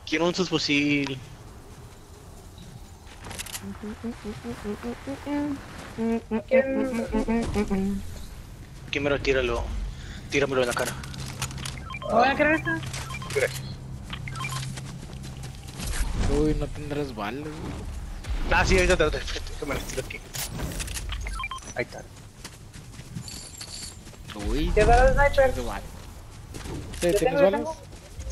Quiero un subfusil. Primero tíralo. Tíramelo en la cara. ¿Voy a creer esta? Gracias. Uy, no tendrás balas, güey. Ah, sí, ahorita te me lo tiro aquí. Ahí está. Uy, ¿Qué da el sniper? de balas. ¿Sí, Yo ¿tienes tengo, balas?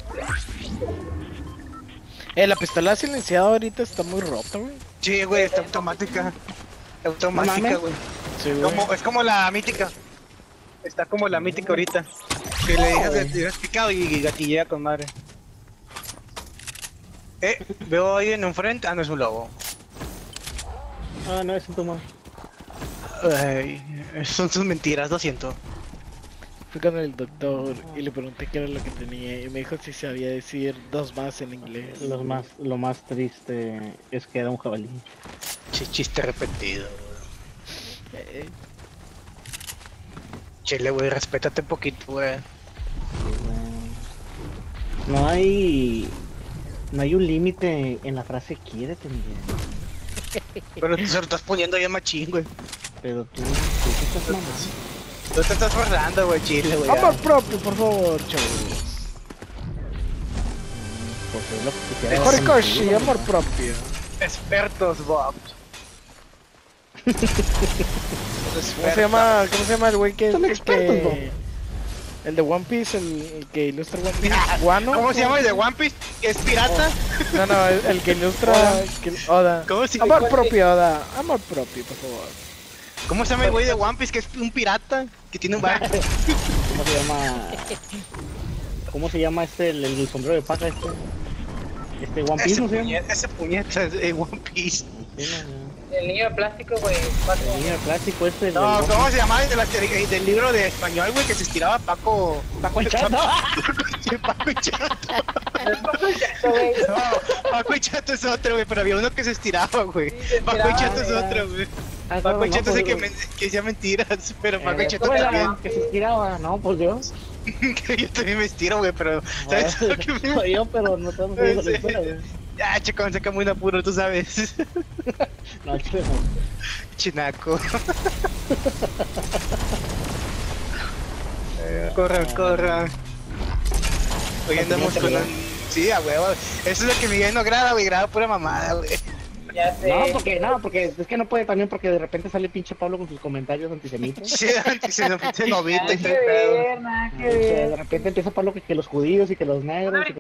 La pistola silenciada ahorita está muy rota, güey. Sí, güey, está automática. Automática, mames. güey. Sí, güey. Es como la mítica. Está como la mítica ahorita. Que le dejas picado y gatillea con madre. Veo ahí en un frente. Ah, no es un lobo. Ah, no, es un tumor. Ay, son sus mentiras, lo siento. Fui con el doctor y le pregunté qué era lo que tenía y me dijo si sabía decir dos más en inglés. Lo más triste es que era un jabalí. Chiste repetido. Eh, Chile, güey, respétate un poquito, güey. No hay un límite en la frase quiérete, Miguel. Pero tú se lo estás poniendo ya machín, güey. Pero tú ¿qué estás mamando? Tú te estás burlando, güey, Chile, güey. Amor propio, por favor, chavos. Porque es lo que quisiera Mejor ver Koshi, contigo, amor ¿no? propio. Expertos, Bob. ¿Cómo se llama el güey que Son el expertos, que... El de One Piece, el que ilustra One Piece? ¿Guano? ¿Cómo se llama el de One Piece? ¿Es pirata? No, no, el que ilustra... Oda. ¿Cómo se Amor propio, Oda. Amor propio, por favor. ¿Cómo se llama el güey de One Piece que es un pirata? Que tiene un barco. ¿Cómo se llama? ¿Cómo se llama el sombrero de paja este? One Piece, ¿no se llama? Ese puñeta es de One Piece. Sí, no. El niño de plástico, güey. El niño clásico este. No, del One ¿cómo se llama el del libro de español, güey? Que se estiraba Paco. Paco el Chato. Paco y Chato. güey. No, Paco y Chato es otro, güey. Pero había uno que se estiraba, güey. Sí, se Paco y estiraba, Chato es ya. otro, güey. Ah, Paco y no, Chato es el pues, que decía mentiras. Pero Paco y Chato ¿cómo era? también. que se estiraba, no, pues yo. Que yo también me estiro, güey. Pero, ¿sabes lo que me.? Soy yo, pero no estamos viendo la escuela, güey. Ah, chico, saca muy apuro, tú sabes. No, chido. Chinaco. Corra, corra. Hoy andamos con un... Sí, a huevo. Eso es lo que Miguel no graba, güey. Graba pura mamada, güey. Ya sé. No, porque es que no puede también porque de repente sale pinche Pablo con sus comentarios antisemitas. Sí, antisenovita y todo el Nada que pedo. ver, nada que O sea, ver. de repente empieza Pablo que los judíos y que los negros.